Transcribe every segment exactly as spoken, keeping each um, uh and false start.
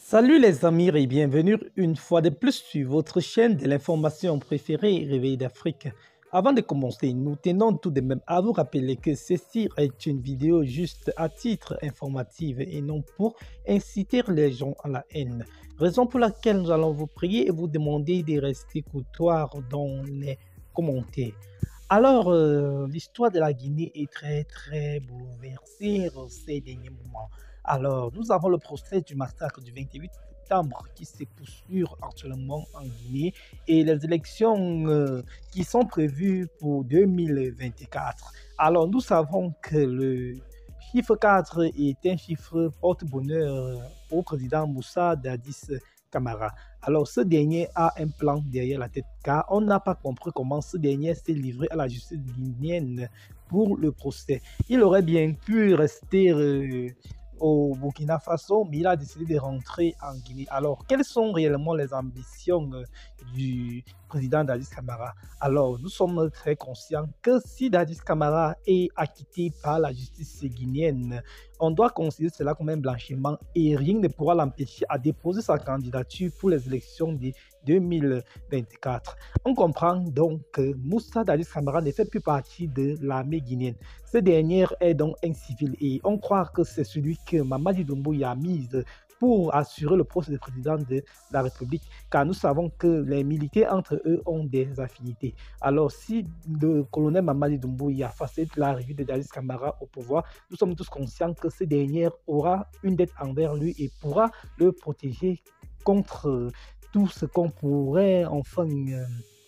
Salut les amis et bienvenue une fois de plus sur votre chaîne de l'information préférée Réveil d'Afrique. Avant de commencer, nous tenons tout de même à vous rappeler que ceci est une vidéo juste à titre informatif et non pour inciter les gens à la haine. Raison pour laquelle nous allons vous prier et vous demander de rester courtois dans les commentaires. Alors, euh, l'histoire de la Guinée est très très bouleversée ces derniers moments. Alors, nous avons le procès du massacre du vingt-huit septembre qui se poursuit actuellement en Guinée et les élections euh, qui sont prévues pour deux mille vingt-quatre. Alors, nous savons que le chiffre quatre est un chiffre porte-bonheur au président Moussa Dadis Camara. Alors, ce dernier a un plan derrière la tête car on n'a pas compris comment ce dernier s'est livré à la justice guinéenne pour le procès. Il aurait bien pu rester euh, au Burkina Faso, mais il a décidé de rentrer en Guinée. Alors, quelles sont réellement les ambitions euh, du président Dadis Camara? Alors, nous sommes très conscients que si Dadis Camara est acquitté par la justice guinéenne, on doit considérer cela comme un blanchiment et rien ne pourra l'empêcher à déposer sa candidature pour les élections de deux mille vingt-quatre. On comprend donc que Moussa Dadis Camara ne fait plus partie de l'armée guinéenne. Ce dernier est donc un civil et on croit que c'est celui que Mamadi Doumbouya a mis pour assurer le poste de président de la République, car nous savons que les militaires entre eux ont des affinités. Alors si le colonel Mamadi Doumbouya facilite l'arrivée de Dadis Camara au pouvoir, nous sommes tous conscients que ce dernier aura une dette envers lui et pourra le protéger contre tout ce qu'on pourrait enfin euh,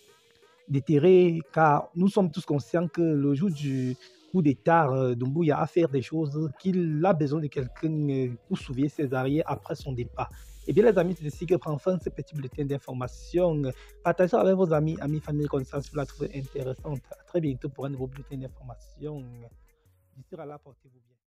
déterrer, car nous sommes tous conscients que le jour du coup d'État, euh, Doumbouya a fait des choses qu'il a besoin de quelqu'un euh, pour sauver ses arrières après son départ. Et bien les amis, c'est ici que prend fin ce petit bulletin d'information. Partagez avec vos amis, amis, famille, connaissances, vous la trouvez intéressante. À très bientôt pour un nouveau bulletin d'information. D'ici là, portez-vous bien.